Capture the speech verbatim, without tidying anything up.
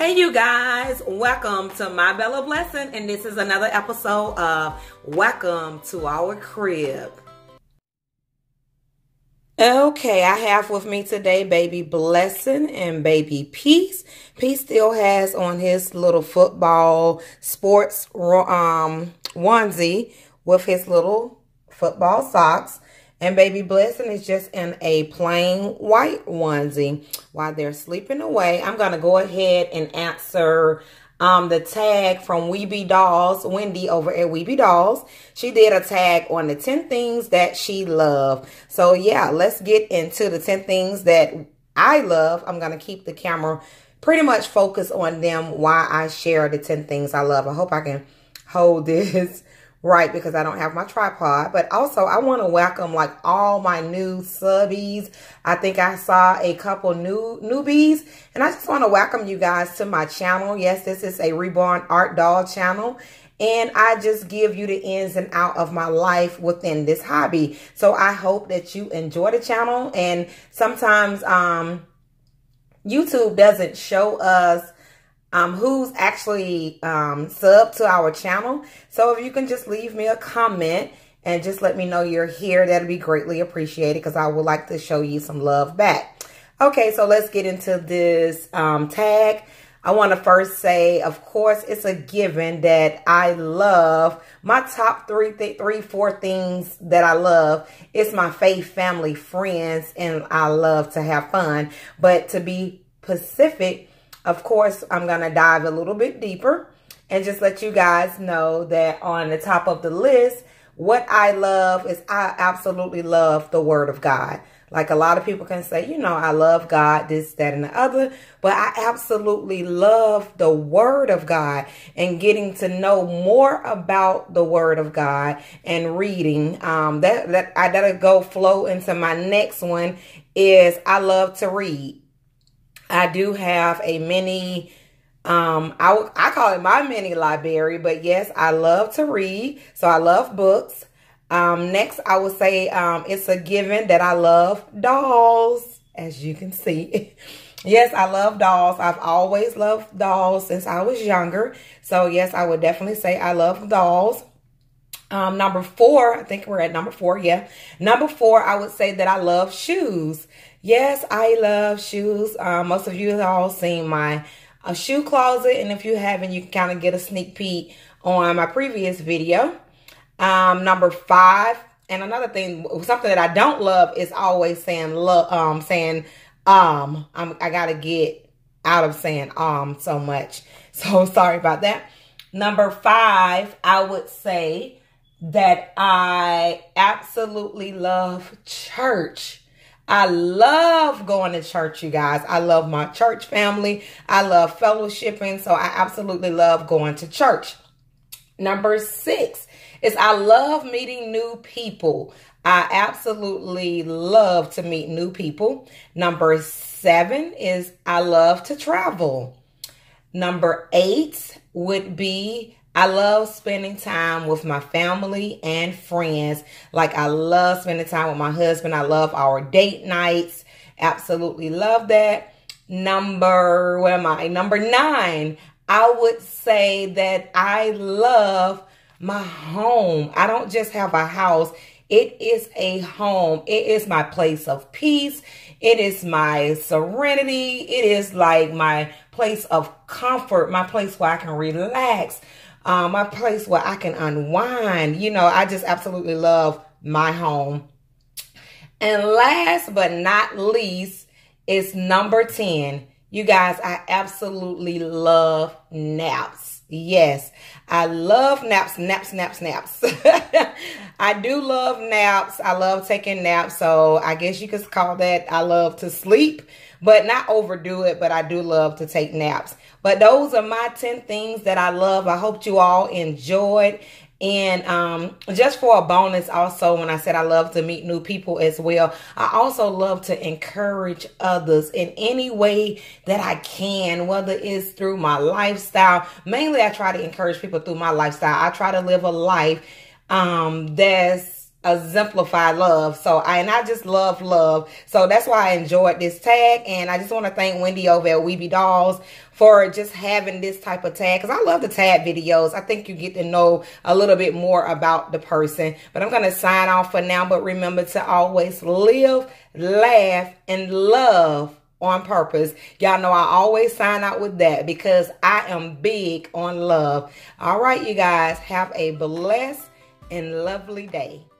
Hey you guys, welcome to my Bella Blessing, and this is another episode of Welcome to Our Crib. Okay, I have with me today baby Blessing and baby Peace. Peace still has on his little football sports um, onesie with his little football socks. And baby Blessing is just in a plain white onesie while they're sleeping away. I'm going to go ahead and answer um, the tag from WeebieDolls, Wendy over at WeebieDolls. She did a tag on the ten things that she loved. So yeah, let's get into the ten things that I love. I'm going to keep the camera pretty much focused on them while I share the ten things I love. I hope I can hold this right, because I don't have my tripod. But also, I want to welcome like all my new subbies. I think I saw a couple new newbies, and I just want to welcome you guys to my channel. Yes, this is a Reborn art doll channel, and I just give you the ins and out of my life within this hobby. So I hope that you enjoy the channel. And sometimes um, YouTube doesn't show us Um, who's actually um, sub to our channel. So if you can just leave me a comment and just let me know you're here, that'd be greatly appreciated, because I would like to show you some love back. Okay, so let's get into this um, tag. I want to first say, of course, it's a given that I love my top three, th three, four things that I love. It's my faith, family, friends, and I love to have fun. But to be specific, of course, I'm going to dive a little bit deeper and just let you guys know that on the top of the list, what I love is I absolutely love the Word of God. Like a lot of people can say, you know, I love God, this, that, and the other. But I absolutely love the Word of God and getting to know more about the Word of God and reading. Um, that, that, I, that'll go flow into my next one is I love to read. I do have a mini, um, I, I call it my mini library, but yes, I love to read. So I love books. Um, next, I would say um, it's a given that I love dolls, as you can see. Yes, I love dolls. I've always loved dolls since I was younger. So yes, I would definitely say I love dolls. Um, number four, I think we're at number four. Yeah. Number four, I would say that I love shoes. Yes, I love shoes. Um, most of you have all seen my uh, shoe closet. And if you haven't, you can kind of get a sneak peek on my previous video. Um, number five, and another thing, something that I don't love is always saying, love, um, saying, um, I'm, I got to get out of saying, um, so much. So sorry about that. Number five, I would say that I absolutely love church. I love going to church, you guys. I love my church family. I love fellowshipping. So I absolutely love going to church. Number six is I love meeting new people. I absolutely love to meet new people. Number seven is I love to travel. Number eight would be I love spending time with my family and friends. Like I love spending time with my husband. I love our date nights. Absolutely love that. Number, where am I? Number nine, I would say that I love my home. I don't just have a house. It is a home. It is my place of peace. It is my serenity. It is like my place of comfort, my place where I can relax. Um, my place where I can unwind. You know, I just absolutely love my home. And last but not least is number ten. You guys, I absolutely love naps. Yes, I love naps, naps, naps, naps. I do love naps. I love taking naps. So I guess you could call that I love to sleep, but not overdo it. But I do love to take naps. But those are my ten things that I love. I hope you all enjoyed. And um, just for a bonus also, when I said I love to meet new people as well, I also love to encourage others in any way that I can, whether it's through my lifestyle. Mainly, I try to encourage people through my lifestyle. I try to live a life um, that's exemplify love. So I and I just love love. So that's why I enjoyed this tag. And I just want to thank Wendy over at WeebieDolls for just having this type of tag, because I love the tag videos. I think you get to know a little bit more about the person. But I'm going to sign off for now. But remember to always live, laugh, and love on purpose. Y'all know I always sign out with that because I am big on love. All right, you guys, have a blessed and lovely day.